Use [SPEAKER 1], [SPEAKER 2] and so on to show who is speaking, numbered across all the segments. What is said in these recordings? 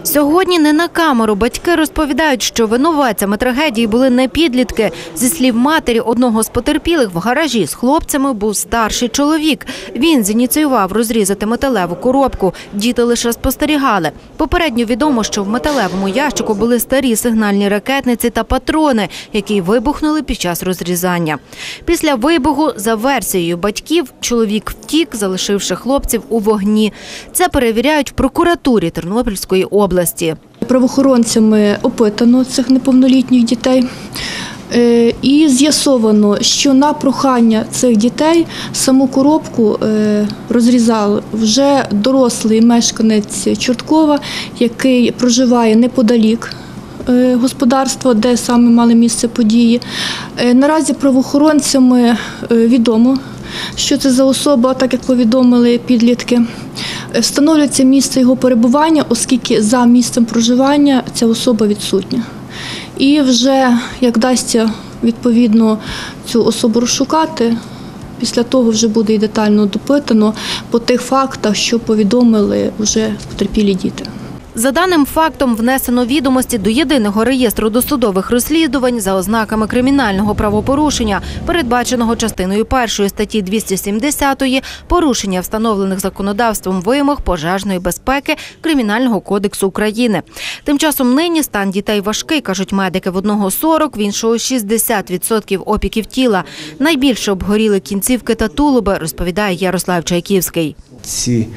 [SPEAKER 1] Сьогодні не на камеру. Батьки розповідають, що винуватцями трагедії були не підлітки. Зі слів матері одного з потерпілих, в гаражі з хлопцями був старший чоловік. Він зініціював розрізати металеву коробку. Діти лише спостерігали. Попередньо відомо, що в металевому ящику були старі сигнальні ракетниці та патрони, які вибухнули під час розрізання. Після вибуху, за версією батьків, чоловік втік, залишивши хлопців у вогні. Це перевіряють в прокуратурі Тернопільської області.
[SPEAKER 2] Правоохоронцями опитано цих неповнолітніх дітей і з'ясовано, що на прохання цих дітей саму коробку розрізав вже дорослий мешканець Чорткова, який проживає неподалік господарства, де саме мали місце події. Наразі правоохоронцями відомо, що це за особа, так як повідомили підлітки. Встановлюється місце його перебування, оскільки за місцем проживання ця особа відсутня. І вже, як вдасться відповідно цю особу розшукати, після того вже буде і детально допитано по тих фактах, що повідомили вже потерпілі діти.
[SPEAKER 1] За даним фактом внесено відомості до Єдиного реєстру досудових розслідувань за ознаками кримінального правопорушення, передбаченого частиною 1 статті 270 «Порушення встановлених законодавством вимог пожежної безпеки Кримінального кодексу України». Тим часом нині стан дітей важкий, кажуть медики. В одного 40, в іншого 60% опіків тіла. Найбільше обгоріли кінцівки та тулуби, розповідає Ярослав Чайківський.
[SPEAKER 3] Ці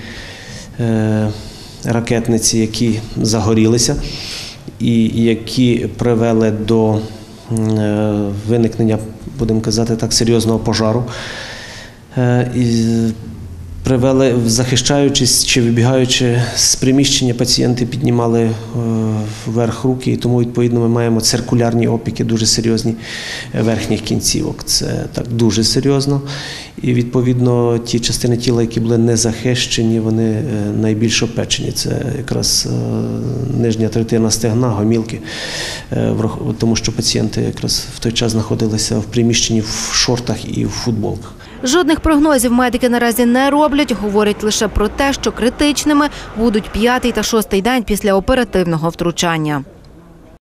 [SPEAKER 3] ракетниці, які загорілися і які привели до виникнення, будемо казати так, серйозного пожару. І привели, захищаючись чи вибігаючи з приміщення, пацієнти піднімали вверх руки, і тому, відповідно, ми маємо циркулярні опіки, дуже серйозні верхніх кінцівок. Це так дуже серйозно. І, відповідно, ті частини тіла, які були не захищені, вони найбільш опечені. Це якраз нижня третина стегна, гомілки, тому що пацієнти якраз в той час знаходилися в приміщенні в шортах і в футболках.
[SPEAKER 1] Жодних прогнозів медики наразі не роблять, говорять лише про те, що критичними будуть 5-й та 6-й день після оперативного втручання.